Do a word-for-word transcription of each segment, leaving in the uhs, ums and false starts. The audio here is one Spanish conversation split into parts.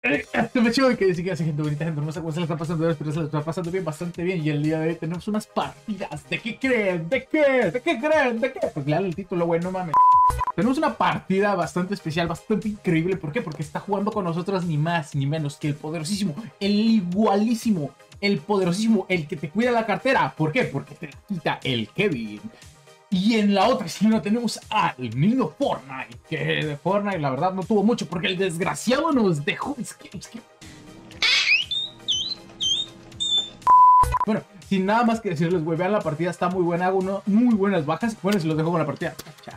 Este me chido que dice que hace gente bonita, gente hermosa, ¿cómo se la está pasando? Pero se la está pasando bien, bastante bien. Y el día de hoy tenemos unas partidas. ¿De qué creen? ¿De qué? ¿De qué creen? ¿De qué? Pues lean el título, güey, no mames. Tenemos una partida bastante especial, bastante increíble. ¿Por qué? Porque está jugando con nosotros ni más ni menos que el poderosísimo, el igualísimo, el poderosísimo, el que te cuida la cartera. ¿Por qué? Porque te la quita el Kevin. Y en la otra esquina tenemos al niño Fortnite, que de Fortnite la verdad no tuvo mucho porque el desgraciado nos dejó. Es que, es que... Bueno, sin nada más que decirles, güey, vean la partida, está muy buena, hago uno, muy buenas bajas. Bueno, si los dejo con la partida. Chao.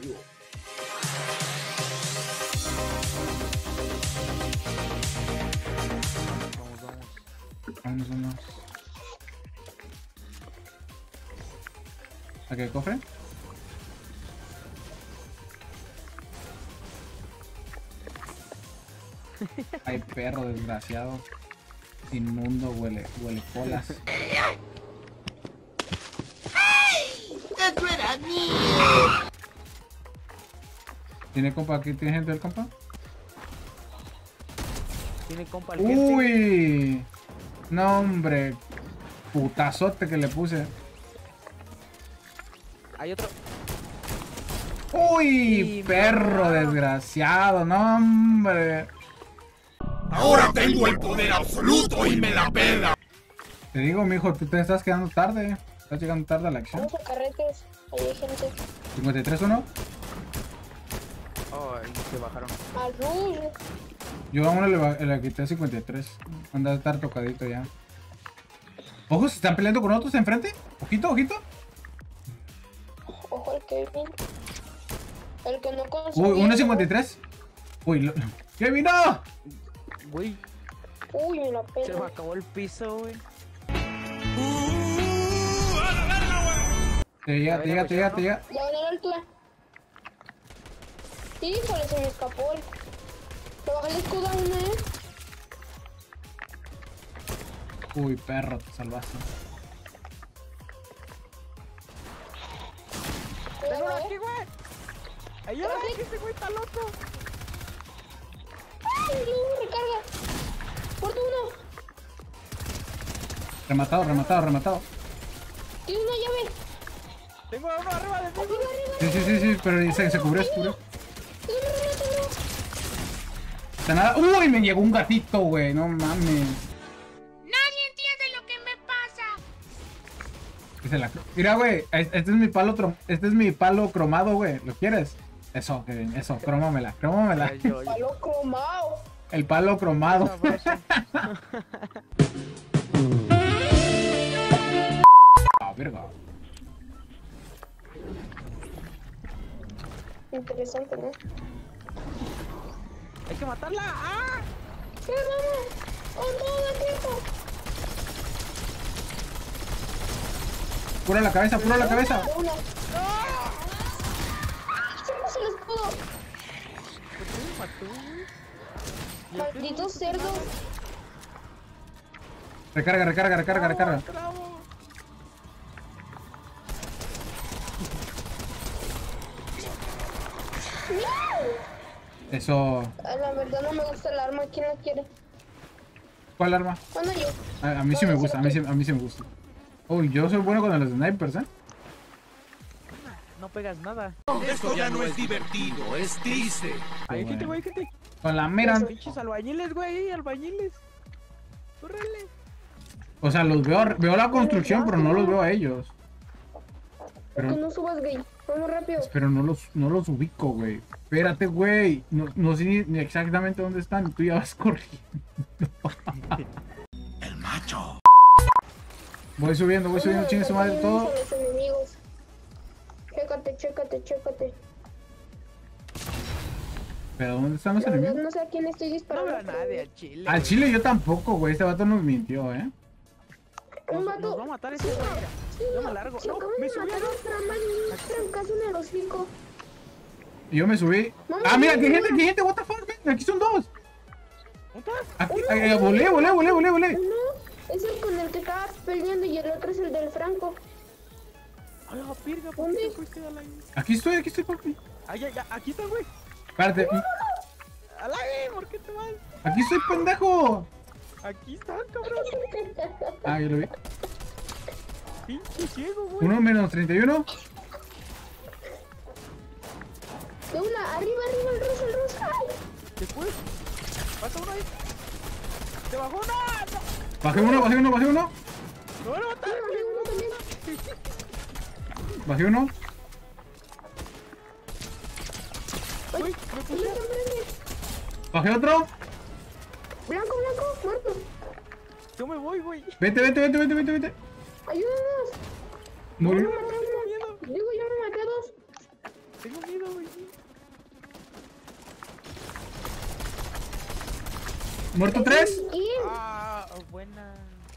Vamos, vamos. ¿A qué cofre? Ay, perro desgraciado. Inmundo, huele, huele colas. ¡Eso era mío! ¿Tiene compa aquí? ¿Tiene gente del compa? Tiene compa el Uy, no hombre, putazote que le puse. Hay otro. Uy, Sí, perro no. desgraciado, no hombre. Ahora tengo el poder absoluto y me la pela. Te digo, mijo, tú te estás quedando tarde. Estás llegando tarde a la acción. Vamos a carretes, ahí hay gente. cincuenta y tres uno. Oh, ahí se bajaron. Al rush. Yo a uno le, ba- le quité cincuenta y tres. Anda a estar tocadito ya. Ojo, se están peleando con otros enfrente. Ojito, ojito. Ojo el Kevin. El que no consiguió. Uy, uno cincuenta y tres. Uy, lo... ¡Kevin, no! Güey, Uy, me la se me pena. acabó el piso, güey. Te llega, te llega, te llega, te llega. Ya van a la altura. Híjole, se me escapó el. Le bajé el escudo a uno, eh. Uy, perro, te salvaste. ¡Tengo uno Cuidado, aquí, eh. güey! ¡Ayuda! ¡Que este güey está loco! ¡Ay, no! Recarga. Muerto uno. Rematado, rematado, rematado. Tiene una llave. ¡Tengo uno arriba de mí! Arriba, arriba. Sí, sí, sí, sí, pero se, se cubrió, se cubrió. Tiene una remata, Está nada. Uy, me llegó un gatito, güey, no mames. Nadie entiende lo que me pasa. Y se la- Mira, güey, este es mi palo, trom- este es mi palo cromado, güey. ¿Lo quieres? Eso, Kevin, eso, crómamela, crómamela. Ay, yo, yo. Palo cromado. El palo cromado. Sabroso. Ah, verga. Interesante, ¿no? ¡Hay que matarla! ¡Ah! ¡Sí, vamos! ¡Con todo el tiempo! Pura la cabeza, pura la cabeza. Una. ¡Hacemos el escudo! ¿Por qué me mató, güey? Y el ¡Malditos perro cerdos! Recarga, recarga, recarga, recarga. ¡Bravo! Eso. A la verdad no me gusta el arma. ¿Quién la quiere? ¿Cuál arma? Bueno, yo. A, a mí sí me gusta, a mí sí, a mí sí me gusta. Uy, yo soy bueno con los snipers, ¿eh? No pegas nada. Esto ya no es divertido, es triste. Hay bueno. gente, güey, gente. Con la mira. Pinches albañiles, güey, albañiles. ¡Córrele! O sea, los veo, veo la construcción, pero no los veo a ellos. Que Pero, no subas, gay. Vamos rápido. pero no los, no los ubico, güey. Espérate, güey. No, no sé ni, ni exactamente dónde están. Tú ya vas corriendo. El macho. Voy subiendo, voy subiendo, chingue su madre todo. A los enemigos. Chécate, chécate, chécate. Pero ¿dónde están los La verdad enemigos? no sé a quién estoy No disparando. veo a nadie al chile. Al chile yo tampoco, güey. Este vato nos mintió, ¿eh? Un Nos, vato. nos va a matar ese güey, mira. Yo me largo. Se No, acaban me de subí matar a... otra man y un trancazo en el hocico. Y yo me subí. Mami, Ah, mira, mira, aquí hay gente, mira. aquí hay gente, what the fuck, ven, aquí son dos. ¿Dónde estás? Aquí, eh, eh, volé, volé, volé, volé, volé. Uno es el con el que estaba peleando y el otro es el del Franco. A la virga, ¿por ¿Dónde? qué te fuiste a la... Aquí estoy, aquí estoy, papi. Ay, ay, ay, aquí está, güey. Espérate. ¡Alagui! ¿Por qué te vas? Aquí estoy, pendejo. Aquí están, cabrón. Ah, yo lo vi. Pinche ciego, güey. Uno menos treinta y uno. De una, arriba, arriba, el rosa, el rosa. Ay. Después. Pasa uno ahí. ¡Se bajó una! ¡No! Bajé uno, bajé uno, bajé uno. ¡Me van a matar! Arriba, uno también. Bajé uno. ¡Uy! ¡Me Ahí puse! está enfrente. Bajé otro. Blanco, blanco, muerto. Yo me voy, güey. Vete, vete, vete, vete, vete, vete. Ayúdanos. Murió. Yo me maté a Tengo uno. miedo. Digo, yo me maté a dos. Tengo miedo, güey. Muerto tres. ¿Quién? Ah, buena.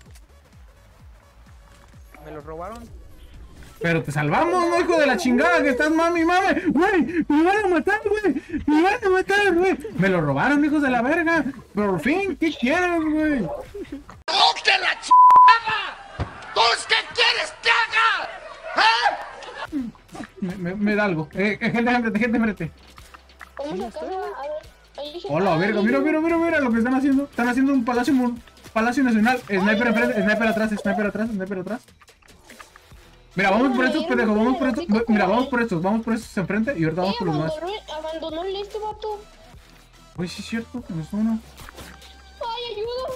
Me los robaron. Pero te salvamos, ¿no, hijo de la chingada? Que estás mami, mami. Güey, me van a matar, güey. Me van a matar, güey. Me lo robaron, hijos de la verga. Por fin, ¿qué quieren, güey? ¡Ponte la chingada! ¿Tú qué quieres que haga? ¿Eh? Me, me, me da algo. Eh, eh, gente, gente, gente, frente. Vamos a casa, a ver. Ahí dije, Hola, ay, verga. Mira, mira, mira, mira lo que están haciendo. Están haciendo un palacio, mun- palacio nacional. Sniper enfrente, sniper atrás, sniper atrás, sniper atrás. Mira, vamos por estos pendejos, vamos por estos. Mira, vamos por estos, vamos por estos enfrente y ahorita Eh, vamos por los demás. abandonó, abandonó el este vato. Uy, sí es cierto, no es uno. Ay, ayuda.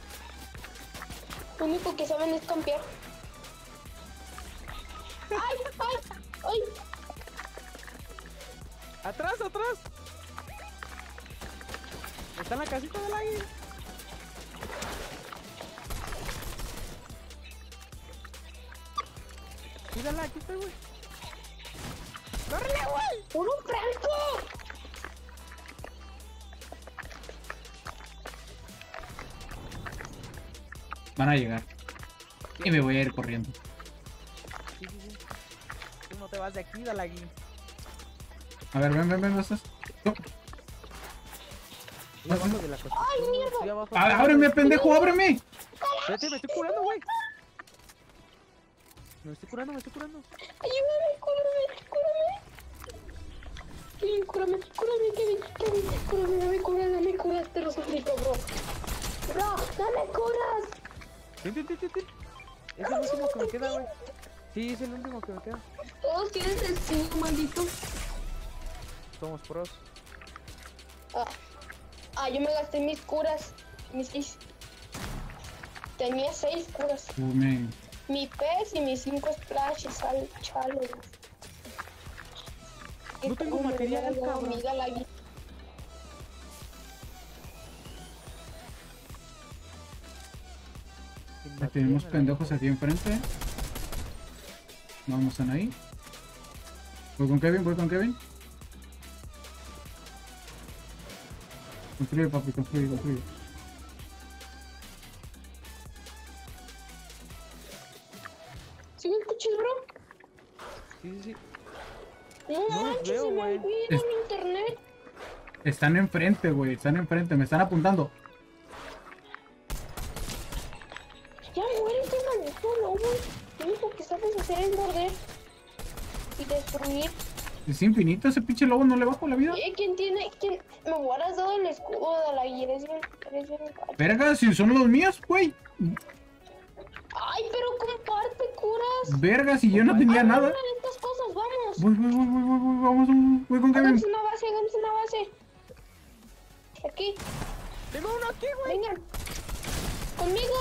Lo único que saben es campear. Ay, ay, ay. ¡Atrás, atrás! Está en la casita del águila. Mírala, aquí estoy, güey. ¡Córrele, güey! ¡Puro Franco! Van a llegar. Y me voy a ir corriendo. Sí, sí, sí. Tú no te vas de aquí, Dalagui. A ver, ven, ven, ven, ¿dónde estás? No. Estoy abajo de la construcción. ¡Ay, mierda! Estoy abajo. Ah, ábreme, pendejo, ábreme. Espérate, me estoy curando, güey. Me estoy curando, me estoy curando. Ayúdame, cúrame, cúrame. Kevin, cúrame, cúrame, Kevin, Kevin, cúrame, dame curas, dame curas, te lo suplico, bro. Bro, dame curas. Ten, ten, ten, ten, ten. Es el último que me queda, güey. Sí, es el último que me queda. Todos tienen destino, maldito. Somos pros. Ah, ah, yo me gasté mis curas, mis seis. Tenía seis curas. Oh, man. Mi pez y mis cinco splashes al chalo. No tengo material, cabrón. Amiga, la gui- Ya tenemos pendejos aquí enfrente. Vamos, están ahí. Voy con Kevin, voy con Kevin. Construye, papi, construye, construye. ¿Sí me escuchas, bro? Sí, sí, sí. No No los manches, veo, se me güey. olvida Es- mi internet. Están enfrente, güey. Están enfrente, me están apuntando. Ya muérete, maldito lobo. Lo único que sabes hacer es morder y destruir. Es infinito ese pinche lobo, no le bajo la vida. Eh, ¿quién tiene? ¿Quién? Me hubieras dado el escudo de la guía. Eres bien, eres bien gacho. Verga, si son los míos, güey. Ay, pero comparte curas. Verga, si yo no tenía Ah, nada. una de estas cosas, vamos. Voy, voy, voy, voy, voy, voy, vamos, voy con Kevin. Hagamos una base, hagamos una base. Aquí, Tengo uno aquí, güey. vengan. Conmigo.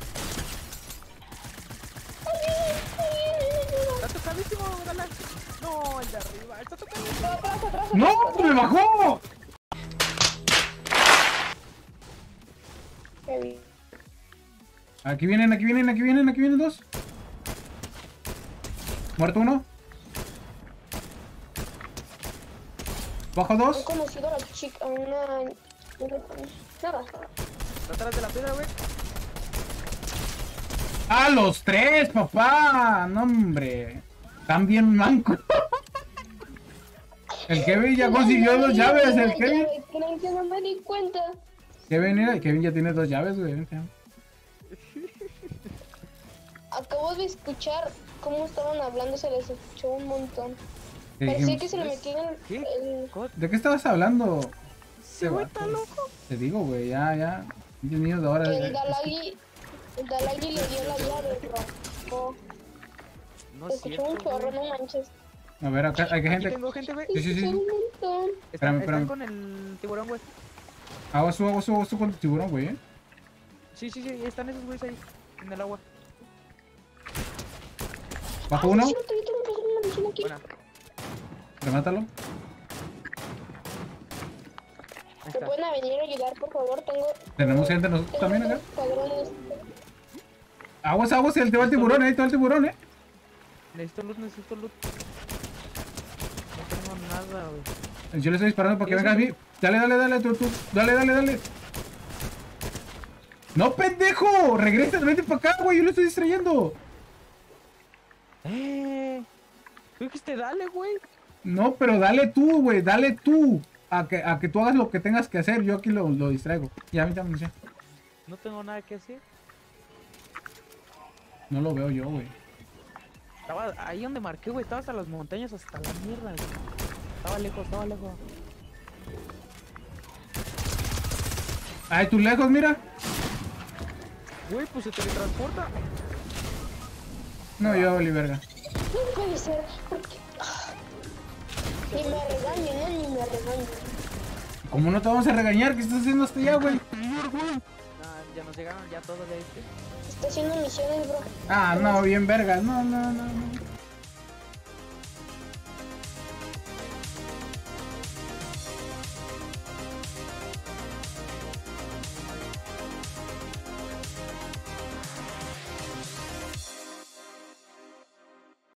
Está tocadísimo, Dalagui. No, el de arriba. Está tocadísimo. Atrás, atrás, ¡No! atrás. ¡Me bajó! Kevin. Aquí vienen, aquí vienen, aquí vienen, aquí vienen dos. Muerto uno. Bajo He dos. conocido a la chica, a una... Nada. Está atrás de la piedra, güey. ¡A los tres, papá! No, hombre. Están bien mancos. El Kevin ya consiguió dos llaves, el Kevin. Creen que no me di cuenta. Kevin, mira, el Kevin ya tiene dos llaves, güey. Vente. Acabo de escuchar cómo estaban hablando, se les escuchó un montón. ¿Qué Parecía dijimos? que se le metieron ¿Qué? el... God. ¿De qué estabas hablando? Ese güey está loco. Te digo, güey, ya, ya. diez niños de ahora. Que eh, el Dalagi, el Dalagi le dio la llave, bro. Oh, No es escuchó un cierto, chorro, güey. no manches. A ver, acá hay que Aquí gente. tengo gente, güey. Sí, sí, sí. Escuché un montón. Están, Espérame, están espérame. con el tiburón, güey. Agua, subo, agua, subo, agua, subo con el tiburón, güey, eh. Sí, sí, sí, están esos güeyes ahí, en el agua. Bajo Ah, uno, sí, cierto, yo tengo que hacer una misión aquí. Buena. remátalo. Ahí ¿Me está. pueden venir a ayudar, por favor? Tengo... Tenemos gente nosotros tengo también acá. dos escuadrones. Aguas, aguas, ahí te va el tiburón, ahí te va el tiburón, eh. Necesito luz, necesito luz. No tengo nada, güey. Yo le estoy disparando para que ¿Qué venga a es mí. eso? Dale, dale, dale, tú, tú. Dale, dale, dale. ¡No, pendejo! Regresa, vete para acá, güey. Yo lo estoy distrayendo. Eh. Tú dijiste, dale, güey. No, pero dale tú, güey. Dale tú. A que, a que tú hagas lo que tengas que hacer. Yo aquí lo, lo distraigo. Ya, a mí también. Ya. No tengo nada que hacer. No lo veo yo, güey. Estaba ahí donde marqué, güey. Estaba hasta las montañas, hasta la mierda, güey. Estaba lejos, estaba lejos. Ay, tú lejos, mira. Güey, pues se teletransporta. No, yo, Oli, verga. No puede ser. Porque... Ni me regañen, ¿eh? Ni me regañen. ¿Cómo no te vamos a regañar? ¿Qué estás haciendo hasta allá, güey? Nah, ya nos llegaron ya todos de este. Está haciendo misiones, bro. Ah, no, bien verga. No, no, no, no.